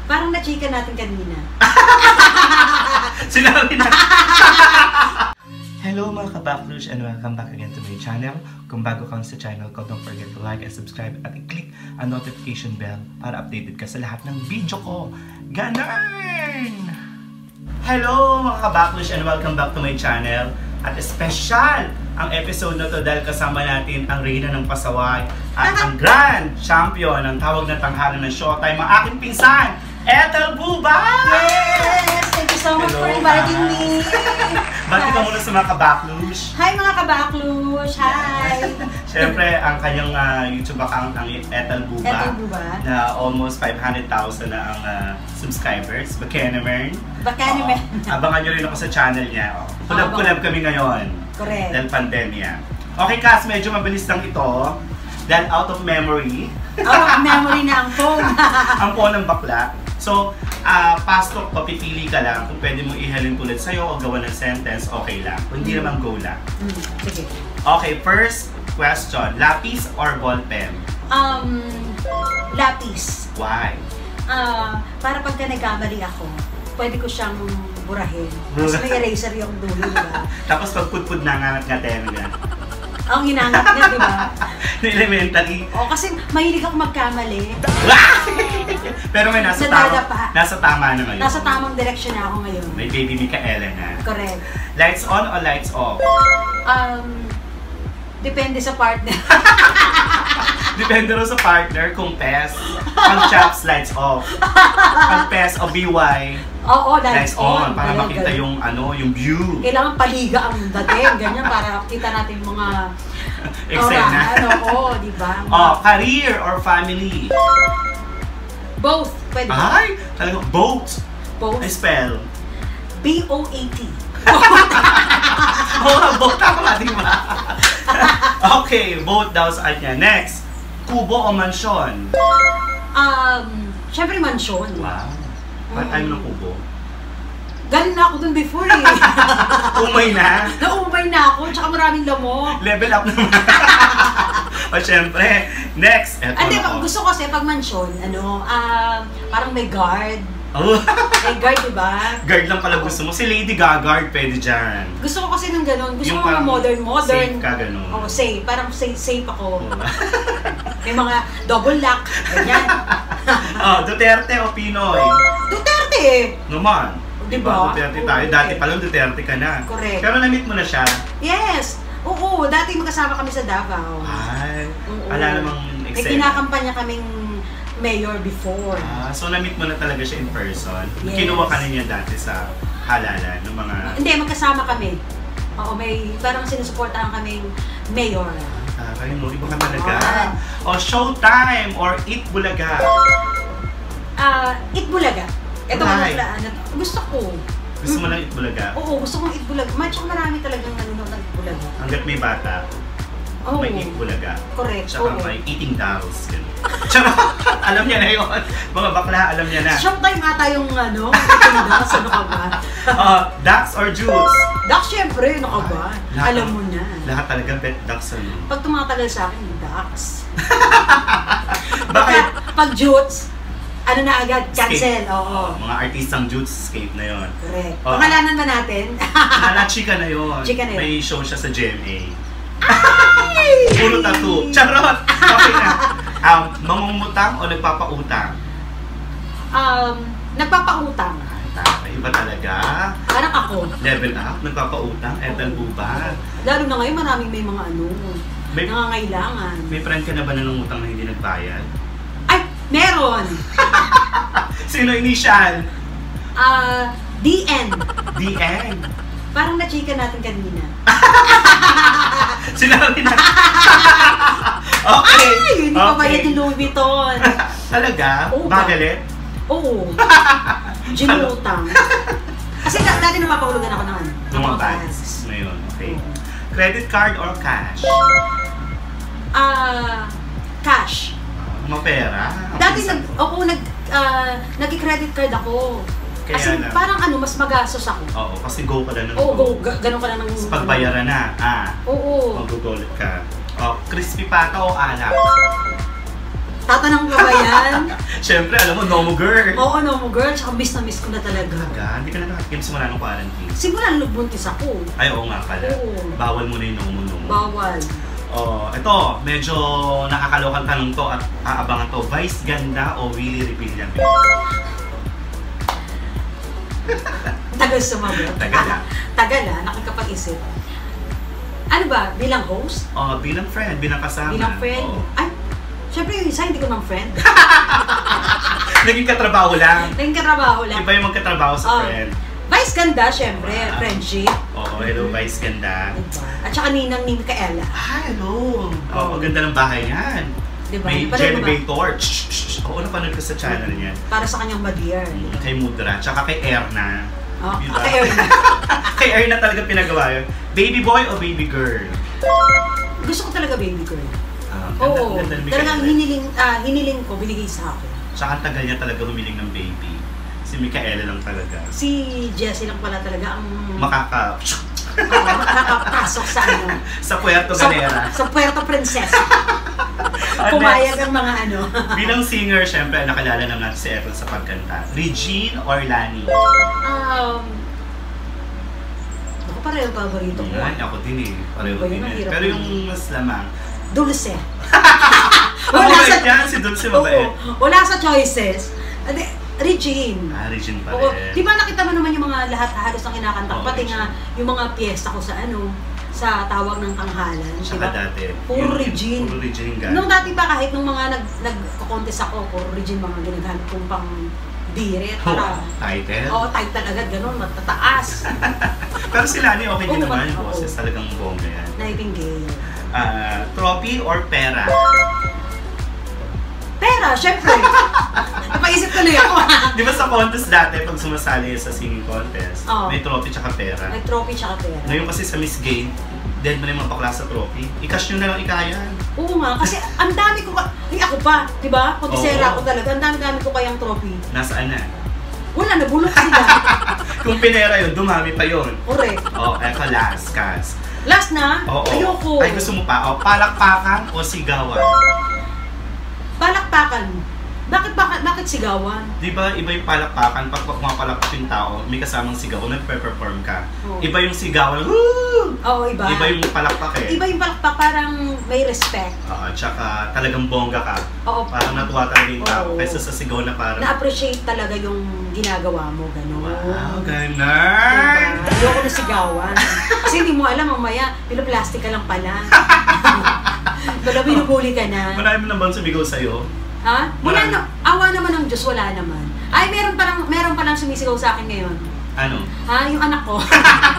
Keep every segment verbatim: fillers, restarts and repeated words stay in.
Parang na-chika natin kanina. Sinabi na. Hello mga kabaklush and welcome back again to my channel. Kung bago kang sa channel ko, don't forget to like and subscribe at i-click ang notification bell para updated ka sa lahat ng video ko. Ganun! Hello mga kabaklush and welcome back to my channel. At special ang episode na to dahil kasama natin ang Reyna ng Pasaway at ang Grand Champion ng tawag na tanghalan ng Showtime, ang aking pinsan, Ethel Buba! Yes! Thank you so much Hello, for inviting hi. me! Bati ka muna sa mga kabaklush. Hi mga kabaklush! Hi! Siyempre, ang kanyang uh, YouTube account ang Ethel Buba, Ethel Buba na almost five hundred thousand na ang uh, subscribers. Bakenemen. Bakenemen. Oh, abangan nyo rin ako sa channel niya. Oh. Kulab-kulab kami ngayon. Correct. Dahil pandemya. Okay, Cass, medyo mabilis lang ito. Dahil out of memory. Out of memory na ang phone. Ang phone ng bakla. So, uh, pastor ko, pipili ka lang kung pwede mo ihalin tulad sa'yo o gawa ng sentence, okay lang. Kung hindi mm. naman, go lang. Mm. Sige. Okay, first question. Lapis or ballpen? Um, lapis. Why? Uh, para pagka nagkamali ako, pwede ko siyang burahin. Mas may eraser yung dulo, diba? Tapos pag putpud na ngangat-ngaten nga. Ang hinangat niya, diba? Elementary. O, kasi mahilig ako magkamali. Pero may nasa, tama, nasa tama na ngayon. Nasa tamang direksyon na ako ngayon. May baby Micaela na. Correct. Lights on o lights off? Um, depende sa partner. Depende rin sa partner kung P E S. Pag chops, lights off. Pag P E S o B Y, Oo, lights, lights on. on. Para Ganyan, makita ganyan. yung ano, yung view. Kailangan paliga ang dating, ganyan, para kita natin mga eksena. Ano, oh, di ba? Oh, career or family? Both. Pwede. Ay, talagang both. Both. I spell. B O A T. Oh, both ako nga, di ba? Okay, both daw sa kanya. Next, kubo o mansyon? Um, syempre mansyon. Wow. Ba't tayo ng kubo? Galing na ako dun before eh. Umay na? Naumay na ako, tsaka maraming lamok. Level up naman. O syempre, next, eto Hindi, na gusto ko kasi pag mansyon, ano, uh, parang may guard. Oh. May guard, diba? Guard lang pala gusto mo. Si Lady Gaga, pwede dyan. Gusto ko kasi ng gano'n. Gusto Yung ko ng modern, modern. Safe ka gano'n. Oo, safe. Parang safe, safe ako. May mga double lock. Ganyan. Oh, Duterte o Pinoy? Duterte! Naman. Diba? Duterte tayo. Dati pa lang Duterte ka na. Correct. Pero na-meet mo na siya? Yes! Oo, dati magkasama kami sa Davao. Ay, Oo. wala namang May eksena. kinakampanya kaming mayor before. Ah, so na-meet mo na talaga siya in person? Yes. Kinuha ka na niya dati sa halalan ng mga... Hindi, magkasama kami. Oo, may parang sinusuportahan kaming mayor. Taray mo, iba ka talaga. O Showtime or Eat Bulaga? Ah, uh, Eat Bulaga. Ito Why? mga ano, gusto ko. Gusto mo lang Eat Bulaga? Oo, gusto kong Eat Bulaga. Mas marami talagang nanonood ng Eat Bulaga. Hanggat may bata, Oh, may Eat Bulaga. Correct. Tsaka Oo. may Eating Dolls. Tsaka, alam niya na yun. Mga bakla, alam niya na. Showtime ata yung ano, Eating Dolls. Ano ka ba? uh, Ducks or Jutes? Ducks, syempre. Ano ka ba? Lahat Alam ng- mo na. Lahat talaga pet ducks ano. Pag tumatagal sa akin, Ducks. Bakit? Pag Jutes, ano na agad? Cancel. Escape. Oo. Mga artistang Jutes, escape na yun. Correct. Oh. Pangalanan ba natin? Hala, chika na yun. Chika na yun. May show siya sa G M A. Ay! Puro tattoo. Charot! Okay na. Um, mangungutang o nagpapautang? Um, nagpapautang. Ay, iba talaga. Parang ako. Level up, nagpapautang, Ethel Buba. Lalo na ngayon, maraming may mga ano, May, nangangailangan. may friend ka na ba na nangutang na hindi nagbayad? Ay, meron! Sino initial? Ah, D N. D N. Parang na-chika natin kanina. Sinabi na. Okay. Ay, hindi pa Okay. bayad yung Louis Vuitton. Talaga? Oo. Magalit? Oo. Ginutang. Kasi da- dati napapahulugan ako ng ano. Ng mga bags. Ngayon, okay. Credit card or cash? Ah, cash. Mga pera? Dati Ang nag, oo, nag, ah, nag-credit card ako. Kaya Kasi lang. parang ano, mas magastos ako. Oo, kasi go ka lang ng Oo, go, ga- ganun ka lang ng... Tapos pagbayaran na, ah, Oo. magugulit ka. Oh, crispy pata o alak? Tatanong ka ba yan? Siyempre, alam mo, no mo girl. Oo, no mo girl. Tsaka miss na miss ko na talaga. Talaga? Hindi ka na nakatikim simula ng quarantine? Simula nung nagbuntis ako. Ay, oo nga pala. Oo. Bawal mo na yung no mo, no mo. Bawal. Oh, ito, medyo nakakalokan tanong to at aabangan to. Vice ganda o Willie Rebellion? Tagal sumagot. Tagal ah. Tagal ah, nakakapag-isip. Ano ba, bilang host? Oh, bilang friend, bilang kasama. Bilang friend? Oh. Ay, syempre yung isa, hindi ko naman friend. Naging katrabaho lang. Naging katrabaho lang. Iba yung magkatrabaho sa Oh. friend. Vice ganda, syempre. Wow. Friendship. Oo, hello, Vice ganda. Diba? At saka ninang ni Micaela. Ah, hello. Oh, Oh. ang ganda ng bahay niyan. Diba? May Napanood mo ba? Generator. Shh, shh, shh. Oo, napanood ko sa channel niya. Para sa kanyang madier. Mm, Kay Mudra, tsaka kay Erna. Oh, Diba? kay Erna. Kay Erna talaga pinagawa yun. Baby boy o baby girl? Gusto ko talaga baby girl. Ah, ganda- Oo, ganda ni talagang Micaela. hiniling, ah, hiniling ko, binigay sa akin. Tsaka ang tagal niya talaga humiling ng baby. Si Micaela lang talaga. Si Jessie lang pala talaga ang Makaka... oo, makakapasok sa ano. sa Puerto Sa, Galera. sa Puerto Princesa. And Pumayag next, ang mga ano. bilang singer, syempre, nakilala na natin si Ethel sa pagkanta. Regine or Lani? um, ako pareho paborito ko. Yan, ako din eh. Pareho Ano ba yun? din Ang eh. hirap Pero yun. yung mas lamang. Dulce. Ang mabait yan, si Dulce mabait. Oo, wala sa choices. Ade, Regine. Ah, Regine pa Oo, rin. di ba nakita mo naman yung mga lahat halos ng kinakanta ko, Oo, pati Regine. nga yung mga piyesta ko sa ano, sa tawag ng tanghalan, di Saka ba? dati. Puro yun, Regine. Puro Regine ka. Nung dati pa kahit nung mga nag nag-contest ako, puro Regine mga ginagamit kong pang birit para Title? oo, tight talaga, ganun, matataas. Pero si Lani okay din Oo, naman. oo. Boses talagang bongga yan. Nightingale. Ah, trophy or pera? Pera, syempre. Napaisip ko na yun. Di ba sa contest dati, pag sumasali sa singing contest, Oo. may trophy tsaka pera. May trophy tsaka pera. Ngayon kasi sa Miss Gay, dead mo na yung mga bakla sa trophy. I-cash nyo na lang ikayan. Oo nga, kasi ang dami ko ka... Ay, ako pa, di ba? Kotisera Oo. ako talaga. Ang dami-dami ko kayang trophy. Nasaan na? Wala, nabulok sila. Kung pinera yun, dumami pa yun. Correct. Oh, eto last, Cas. Last na, Oo. ayoko. Ay, gusto mo pa? Oh, palakpakan o sigawan? Palakpakan. Bakit, bakit, bakit sigawan? Di ba iba yung palakpakan, pag pumapalakpak yung tao, may kasamang sigaw, nagpe-perform ka. Oo. Iba yung sigawan, woo! Oo, iba. Iba yung palakpak eh. Iba yung palakpak, parang may respect. Oo, tsaka talagang bongga ka. Oo. Parang natuwa talaga yung tao, Oo. kaysa sa sigaw na parang, Na-appreciate talaga yung ginagawa mo, gano'n. wow, Diba? ganun! Ayoko na sigawan. Kasi hindi mo alam, mamaya, pinoplastic ka lang pala. Bala, binubuli ka na. Marami mo naman sumigaw sa'yo. Ha? Wala Marami. na, awa naman ng Diyos, wala naman. Ay, meron pa lang, meron pa lang sumisigaw sa akin ngayon. Ano? Ha? Yung anak ko.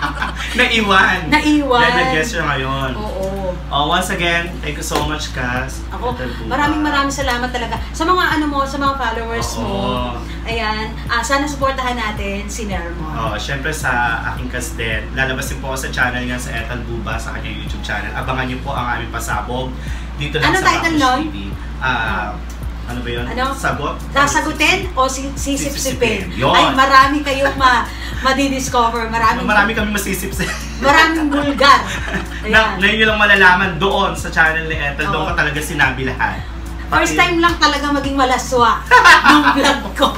Naiwan! Naiwan. Dahil nag-guess siya ngayon. Oo. Oh, once again, thank you so much, Cass. Ako, Ethel Buba. maraming maraming salamat talaga sa mga ano mo, sa mga followers Oo. mo. Ayan, ah, sana supportahan natin si Nermon. Oh, syempre sa aking kasdet, lalabas din po ako sa channel niya sa Ethel Buba, sa kanyang YouTube channel. Abangan niyo po ang aming pasabog dito lang Anong sa title Bakush nun? T V. Ah, ano ba yun? Ano? Sagot? Sasagutin o si sisipsipin? Yun. Ay, marami kayong ma madidiscover. Maraming, Marami kami masisipsip. maraming bulgar. Na, Ayan. ngayon nyo lang malalaman doon sa channel ni Ethel. Doon Oo. ko talaga sinabi lahat. First Pati- time lang talaga maging malaswa ng vlog ko.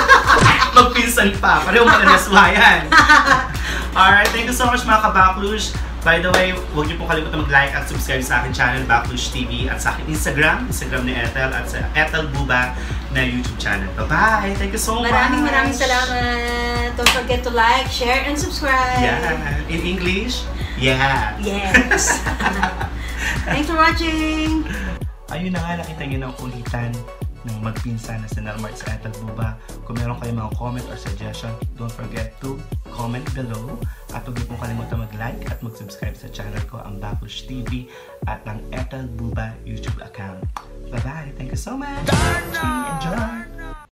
Magpinsan pa. Pareho malalaswayan. Alright, thank you so much mga kabaklush. By the way, huwag niyo po kalimutan mag-like at subscribe sa akin channel, Baklush T V, at sa akin Instagram, Instagram ni Ethel, at sa Ethel Buba na YouTube channel. Bye-bye! Thank you so much! Maraming maraming salamat. Don't forget to like, share, and subscribe. Yeah! In English? Yeah! Yes. Thanks for watching. Ayun na nga, nakita niyo ng kulitan ng magpinsan na si Nelmar at sa Ethel Buba. Kung meron kayong mga comment or suggestion, don't forget to comment below. At huwag niyo pong kalimutan mag-like at mag-subscribe sa channel ko, ang Baklush T V at ang Ethel Buba YouTube account. Bye-bye! Thank you so much! Enjoy!